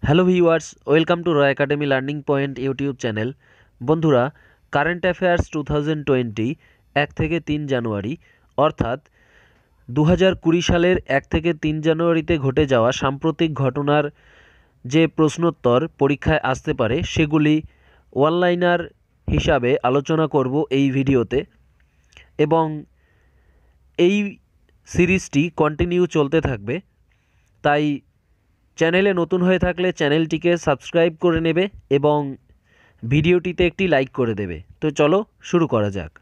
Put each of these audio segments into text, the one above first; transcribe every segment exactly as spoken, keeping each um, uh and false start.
Hello viewers, welcome to Roy academy learning point YouTube channel. বন্ধুরা, current affairs two thousand twenty এক থেকে তিন জানুয়ারি অর্থাৎ দু হাজার কুড়ি সালের এক থেকে তিন জানুয়ারিতে ঘটে যাওয়া সাম্প্রতিক ঘটনার যে প্রশ্নোত্তর পরীক্ষায় আসতে পারে সেগুলি ওয়ানলাইনার হিসাবে আলোচনা করব এই ভিডিওতে, এবং এই সিরিজটি কন্টিনিউ চলতে থাকবে। তাই চ্যানেলে নতুন হয়ে থাকলে চ্যানেলটিকে সাবস্ক্রাইব করে নেবে এবং ভিডিওটিতে একটি লাইক করে দেবে। তো চলো শুরু করা যাক।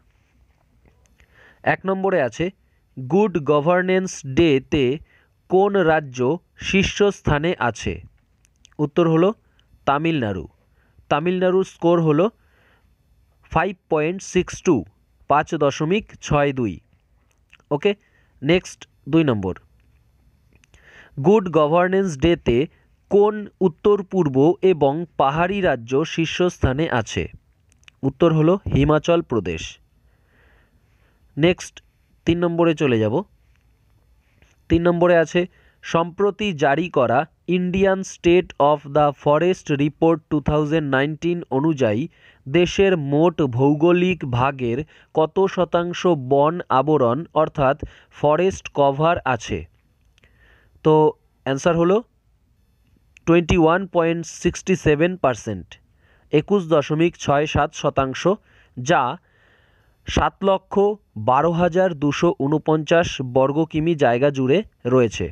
এক নম্বরে আছে, গুড গভর্নেন্স ডেতে কোন রাজ্য শীর্ষস্থানে আছে? উত্তর হলো তামিলনাড়ু। তামিলনাড়ুর স্কোর হলো ফাইভ পয়েন্ট সিক্স টু, পাঁচ দশমিক ছয় দুই। ওকে, নেক্সট দুই নম্বর, গুড গভর্নেন্স ডেতে কোন উত্তর পূর্ব এবং পাহাড়ি রাজ্য শীর্ষস্থানে আছে? উত্তর হলো হিমাচল প্রদেশ। নেক্সট তিন নম্বরে চলে যাব। তিন নম্বরে আছে, সম্প্রতি জারি করা Indian state of the forest report to thousand nineteen অনুযায়ী দেশের মোট ভৌগোলিক ভাগের কত শতাংশ বন আবরণ অর্থাৎ ফরেস্ট কভার আছে? তো অ্যান্সার হলো twenty one point sixty seven percent, একুশ দশমিক ছয় সাত শতাংশ, যা সাত লক্ষ বারো হাজার দুশো উনপঞ্চাশ বর্গ কিমি জায়গা জুড়ে রয়েছে।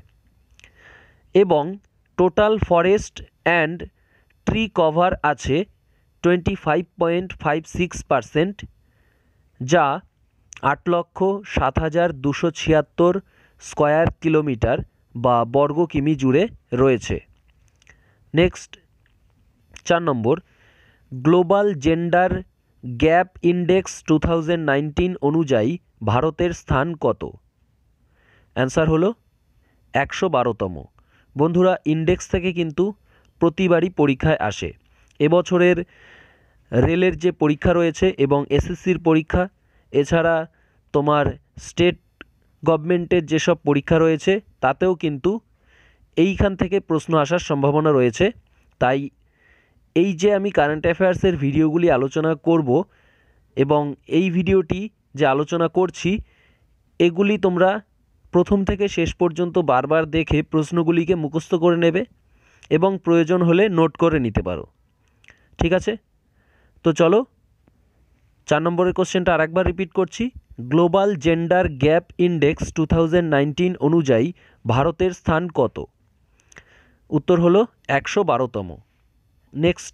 এবং total forest and tree cover আছে twenty five point five six percent, যা আট লক্ষ সাত হাজার দুশো ছিয়াত্তর স্কোয়ার কিলোমিটার বা বর্গ কিমি জুড়ে রয়েছে। নেক্সট চার নম্বর, global gender gap index two thousand nineteen অনুযায়ী ভারতের স্থান কত? অ্যান্সার হলো একশো বারোতম। বন্ধুরা, ইন্ডেক্স থেকে কিন্তু প্রতিবারই পরীক্ষায় আসে। এবছরের রেলের যে পরীক্ষা রয়েছে এবং এসএসসির পরীক্ষা, এছাড়া তোমার স্টেট গভর্নমেন্টের যেসব পরীক্ষা রয়েছে তাতেও কিন্তু এইখান থেকে প্রশ্ন আসার সম্ভাবনা রয়েছে। তাই এই যে আমি কারেন্ট অ্যাফেয়ার্সের ভিডিওগুলি আলোচনা করব এবং এই ভিডিওটি যে আলোচনা করছি, এগুলি তোমরা প্রথম থেকে শেষ পর্যন্ত বারবার দেখে প্রশ্নগুলিকে মুখস্থ করে নেবে এবং প্রয়োজন হলে নোট করে নিতে পারো। ঠিক আছে? তো চলো চার নম্বরের কোশ্চেনটা আরেকবার রিপিট করছি। Global gender gap index two thousand nineteen অনুযায়ী ভারতের স্থান কত? উত্তর হলো একশো বারোতম। নেক্সট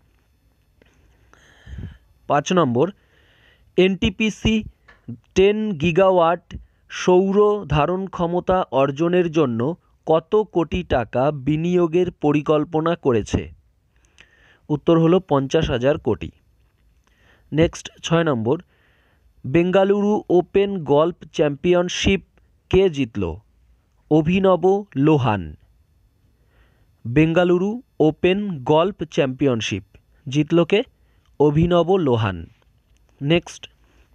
পাঁচ নম্বর, এনটিপিসি টেন গিগাওয়াট সৌর ধারণ ক্ষমতা অর্জনের জন্য কত কোটি টাকা বিনিয়োগের পরিকল্পনা করেছে? উত্তর হলো পঞ্চাশ হাজার কোটি। নেক্সট ছয় নম্বর, বেঙ্গালুরু ওপেন গল্ফ চ্যাম্পিয়নশিপ কে জিতল? অভিনব Lohan. Bengaluru open golf championship জিতল কে? অভিনব লোহান। নেক্সট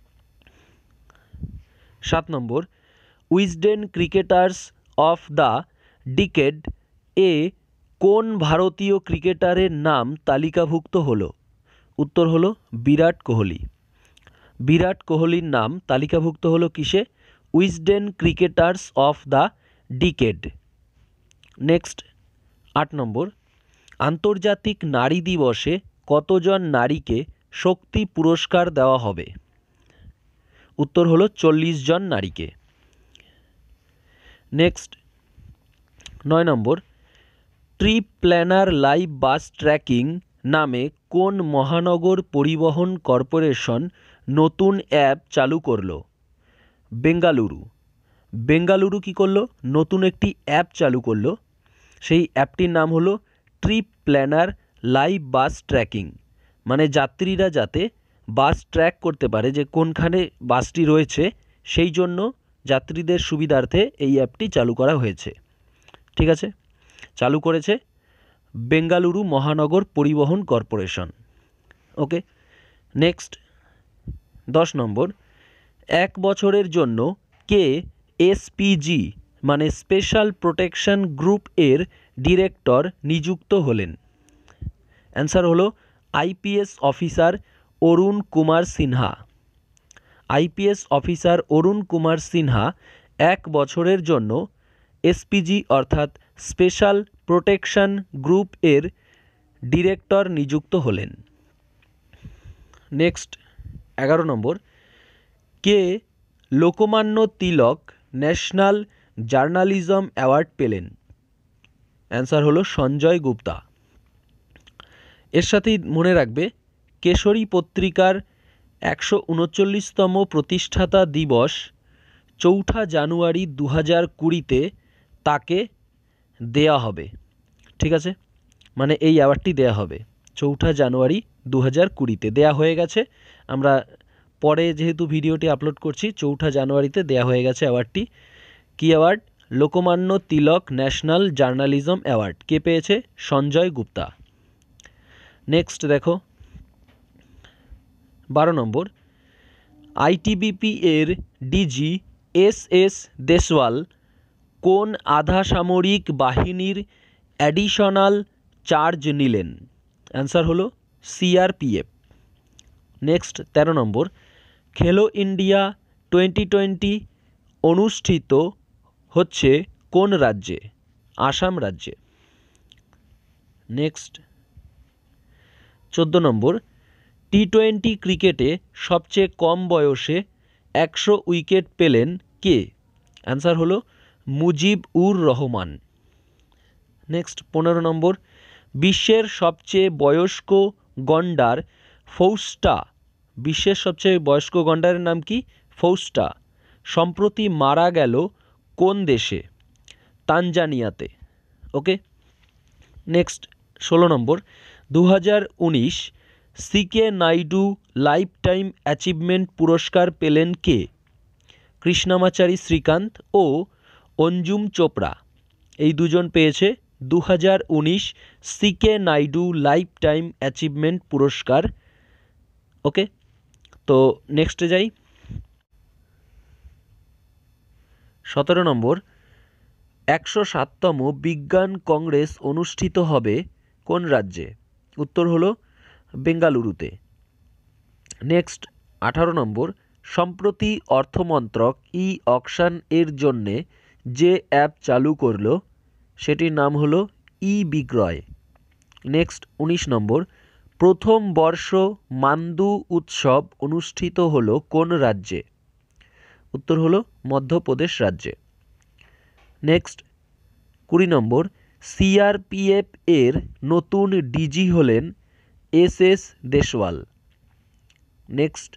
সাত নম্বর, Wisden cricketers of the decade এ কোন ভারতীয় ক্রিকেটারের নাম তালিকাভুক্ত হলো? উত্তর হলো বিরাট কোহলি। বিরাট কোহলির নাম তালিকাভুক্ত হলো কিসে? Wisden cricketers of the decade. Next আট নম্বর, আন্তর্জাতিক নারী দিবসে কতজন নারীকে শক্তি পুরস্কার দেওয়া হবে? উত্তর হলো চল্লিশ জন নারীকে। নেক্সট নয় নম্বর, ট্রিপ প্ল্যানার লাইভ বাস ট্র্যাকিং নামে কোন মহানগর পরিবহন কর্পোরেশন নতুন অ্যাপ চালু করলো? বেঙ্গালুরু। বেঙ্গালুরু কী করলো? নতুন একটি অ্যাপ চালু করলো। সেই অ্যাপটির নাম হলো ট্রিপ প্ল্যানার লাইভ বাস ট্র্যাকিং, মানে যাত্রীরা যাতে বাস ট্র্যাক করতে পারে যে কোনখানে বাসটি রয়েছে, সেই জন্য যাত্রীদের সুবিধার্থে এই অ্যাপটি চালু করা হয়েছে। ঠিক আছে? চালু করেছে বেঙ্গালুরু মহানগর পরিবহন কর্পোরেশন। ওকে, নেক্সট দশ নম্বর, এক বছরের জন্য কে এসপিজি মানে স্পেশাল প্রোটেকশন গ্রুপ এর ডিরেক্টর নিযুক্ত হলেন? অ্যান্সার হলো IPS officer Arun Kumar Sinha. IPS officer Arun Kumar Sinha এক বছরের জন্য এসপিজি অর্থাৎ স্পেশাল প্রোটেকশন গ্রুপ এর ডিরেক্টর নিযুক্ত হলেন। নেক্সট এগারো নম্বর, কে Lokmanya Tilak national journalism award পেলেন? অ্যান্সার হলো সঞ্জয় গুপ্তা। এর সাথেই মনে রাখবে কেশরী পত্রিকার একশো উনচল্লিশতম প্রতিষ্ঠাতা দিবস চৌঠা জানুয়ারি দু হাজার কুড়িতে তাকে দেয়া হবে। ঠিক আছে, মানে এই অ্যাওয়ার্ডটি দেয়া হবে চৌঠা জানুয়ারি দু হাজার কুড়িতে দেয়া হয়ে গেছে। আমরা পরে যেহেতু ভিডিওটি আপলোড করছি চৌঠা জানুয়ারিতে দেয়া হয়ে গেছে অ্যাওয়ার্ডটি। কী award? Lokmanya Tilak national journalism award. কে পেয়েছে? সঞ্জয় গুপ্তা। নেক্সট দেখো বারো নম্বর, আইটিবিপি এর ডিজি এস এস দেশওয়াল কোন আধা সামরিক বাহিনীর অ্যাডিশনাল চার্জ নিলেন? অ্যান্সার হলো সিআরপিএফ। নেক্সট তেরো নম্বর, খেলো ইন্ডিয়া টোয়েন্টি টোয়েন্টি অনুষ্ঠিত হচ্ছে কোন রাজ্যে? আসাম রাজ্যে। নেক্সট চোদ্দ নম্বর, টি টোয়েন্টি ক্রিকেটে সবচেয়ে কম বয়সে একশো উইকেট পেলেন কে? অ্যান্সার হলো মুজিব উর রহমান। নেক্সট পনেরো নম্বর, বিশ্বের সবচেয়ে বয়স্ক গন্ডার ফৌস্টা, বিশ্বের সবচেয়ে বয়স্ক গন্ডারের নাম কি? ফৌস্টা, সম্প্রতি মারা গেল কোন দেশে? তানজানিয়াতে। ওকে। নেক্সট ষোলো নম্বর, দু হাজার উনিশ সিকে নাইডু লাইফ টাইম অ্যাচিভমেন্ট পুরস্কার পেলেন কে? কৃষ্ণামাচারী শ্রীকান্ত ও অঞ্জুম চোপড়া, এই দুজন পেয়েছে দু হাজার উনিশ সিকে নাইডু লাইফ টাইম অ্যাচিভমেন্ট পুরস্কার। ওকে, তো নেক্সটে যাই। সতেরো নম্বর, একশো সাততম বিজ্ঞান কংগ্রেস অনুষ্ঠিত হবে কোন রাজ্যে? উত্তর হলো বেঙ্গালুরুতে। নেক্সট আঠারো নম্বর, সম্প্রতি অর্থমন্ত্রক ই অকশন এর জন্যে যে অ্যাপ চালু করলো সেটির নাম হলো ই বিক্রয়। নেক্সট উনিশ নম্বর, প্রথম বর্ষ মান্দু উৎসব অনুষ্ঠিত হলো কোন রাজ্যে? উত্তর হলো মধ্যপ্রদেশ রাজ্যে। নেক্সট কুড়ি নম্বর, সিআরপিএফ এর নতুন ডিজি হলেন এস এস দেশওয়াল। নেক্সট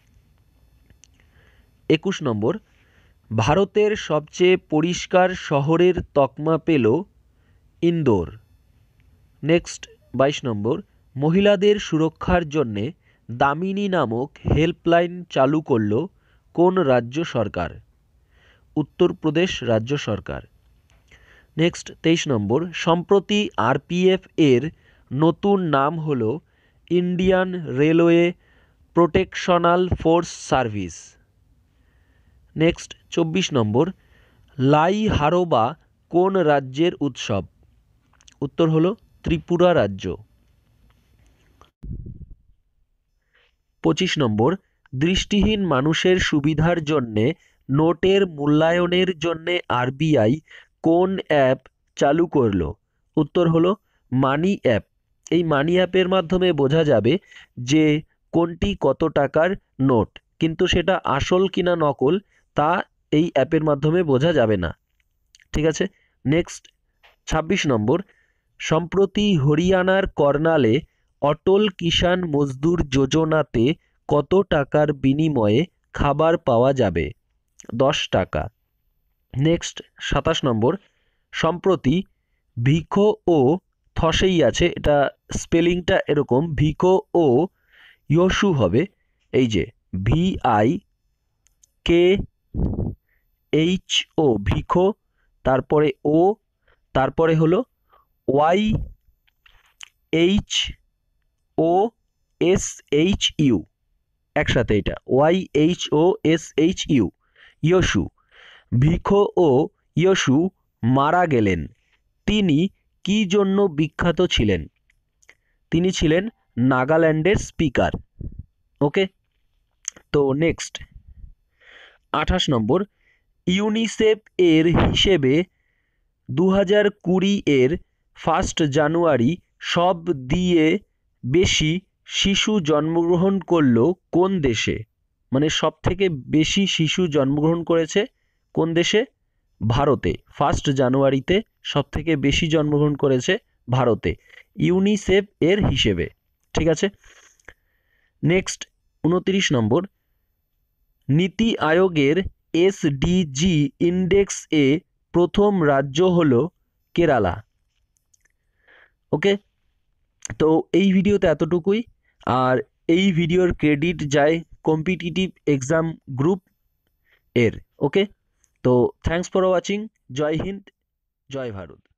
একুশ নম্বর, ভারতের সবচেয়ে পরিষ্কার শহরের তকমা পেল ইন্দোর। নেক্সট বাইশ নম্বর, মহিলাদের সুরক্ষার জন্যে দামিনী নামক হেল্পলাইন চালু করল কোন রাজ্য সরকার? উত্তরপ্রদেশ রাজ্য সরকার। নেক্সট তেইশ নম্বর, সম্প্রতি আরপিএফ এর নতুন নাম হল Indian railway প্রোটেকশনাল force service. Next চব্বিশ নম্বর, লাই হারোবা কোন রাজ্যের উৎসব? উত্তর হলো ত্রিপুরা রাজ্য। পঁচিশ নম্বর, দৃষ্টিহীন মানুষের সুবিধার জন্যে নোটের মূল্যায়নের জন্যে আরবিআই কোন অ্যাপ চালু করলো? উত্তর হলো মানি অ্যাপ। এই মানি অ্যাপের মাধ্যমে বোঝা যাবে যে কোনটি কত টাকার নোট, কিন্তু সেটা আসল কিনা নকল তা এই অ্যাপের মাধ্যমে বোঝা যাবে না। ঠিক আছে। নেক্সট ছাব্বিশ নম্বর, সম্প্রতি হরিয়ানার কর্নালে অটল কিষাণ মজদুর যোজনাতে কত টাকার বিনিময়ে খাবার পাওয়া যাবে? দশ টাকা। নেক্সট সাতাশ নম্বর, সম্প্রতি ভিখো ও থসেই আছে, এটা স্পেলিংটা এরকম ভিখো ও ইয়সু হবে, এই যে V I K H O ভিখো, তারপরে ও, তারপরে হলো Y H O S H U, একসাথে এটা Y H O S H U, ইয়সু। ভিখো ও ইয়সু মারা গেলেন, তিনি কী জন্য বিখ্যাত ছিলেন? তিনি ছিলেন নাগাল্যান্ডের স্পিকার। ওকে, তো নেক্সট আঠাশ নম্বর, ইউনিসেফ এর হিসেবে দু হাজার কুড়ি এর ফার্স্ট জানুয়ারি সব দিয়ে বেশি শিশু জন্মগ্রহণ করলো কোন দেশে? মানে সব থেকে বেশি শিশু জন্মগ্রহণ করেছে কোন দেশে? ভারতে। ফার্স্ট জানুয়ারিতে সব থেকে বেশি জন্মগ্রহণ করেছে ভারতে, ইউনিসেফ এর হিসেবে। ঠিক আছে, নেক্সট উনত্রিশ নম্বর, নীতি আয়োগের এসডিজি ইন্ডেক্স এ প্রথম রাজ্য হলো কেরালা। ওকে, তো এই ভিডিওতে এতটুকুই। আর এই ভিডিওর ক্রেডিট যায় কম্পিটিটিভ এক্সাম গ্রুপ এর। ওকে, তো thanks for watching. Joy Hind, Joy Bharat.